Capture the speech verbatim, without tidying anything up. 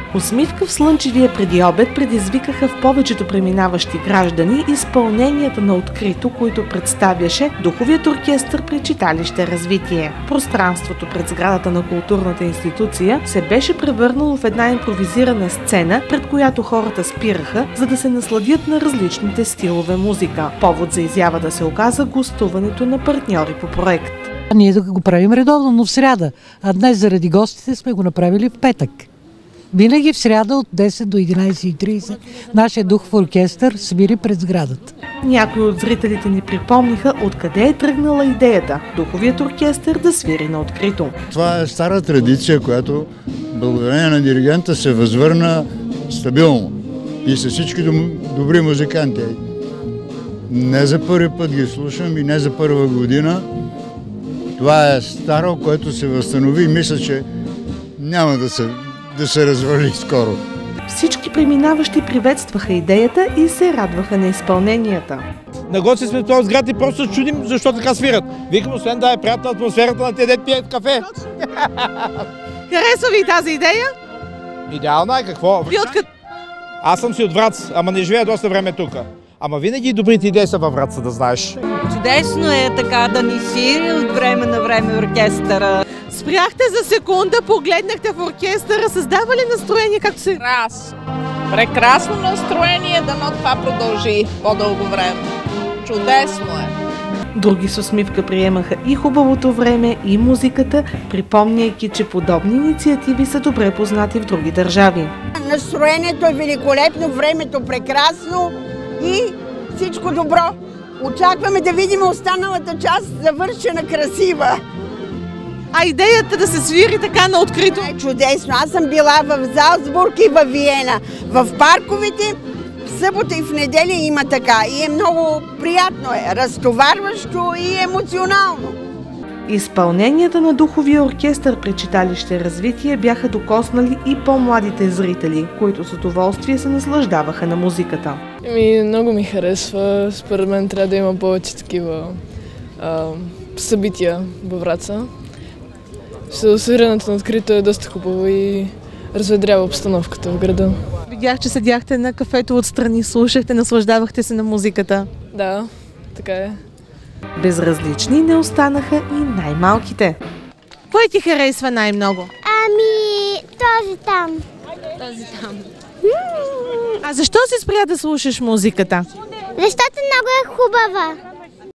Усмивка в слънчевия предиобед предизвикаха в повечето преминаващи граждани изпълненията на открито, които представяше Духовият оркестър при читалище Развитие. Пространството пред сградата на културната институция се беше превърнало в една импровизирана сцена, пред която хората спираха, за да се насладят на различните стилове музика. Повод за изявата се оказа гостуването на партньори по проект. Ние да го правим редовно, но в сряда, а днес заради гостите сме го направили в петък. Винаги в сряда от десет до единайсет и трийсет нашия Духов оркестър свири пред сградата. Някои от зрителите ни припомниха откъде е тръгнала идеята Духовият оркестър да свири на открито. Това е стара традиция, която благодарение на диригента се възвърна стабилно и с всички добри музиканти. Не за първи път ги слушам и не за първа година. Това е старо, което се възстанови и мисля, че няма да се, да се развали скоро. Всички преминаващи приветстваха идеята и се радваха на изпълненията. На гости сме в този сград и просто се чудим защо така свират. Викам, освен да е приятна атмосферата на тези дет пият кафе. Харесва ви тази идея? Идеална е, какво? Ви откъд... Аз съм си от Враца, ама не живея доста време тук. Ама винаги добрите идеи са във Враца, да знаеш. Чудесно е така да ни свири от време на време оркестъра. Спряхте за секунда, погледнахте в оркестъра, създава ли настроение, както се... Прекрасно. Прекрасно настроение, дано това продължи по-дълго време. Чудесно е. Други с усмивка приемаха и хубавото време, и музиката, припомняйки, че подобни инициативи са добре познати в други държави. Настроението е великолепно, времето прекрасно и всичко добро. Очакваме да видим останалата част завършена красива. А идеята да се свири така на открито? Е чудесно. Аз съм била в Залцбург и в Виена. В парковете в събота и в неделя има така. И е много приятно, е разтоварващо и емоционално. Изпълненията на Духовия оркестър при читалище Развитие бяха докоснали и по-младите зрители, които с удоволствие се наслаждаваха на музиката. Ми, много ми харесва. Според мен трябва да има повече такива а, събития във Враца. Свирането на открито е доста хубаво и разведрява обстановката в града. Видях, че седяхте на кафето отстрани, слушахте, наслаждавахте се на музиката. Да, така е. Безразлични не останаха и най-малките. Кой ти харесва най-много? Ами, този там. Този там. А защо си спря да слушаш музиката? Защото много е хубава.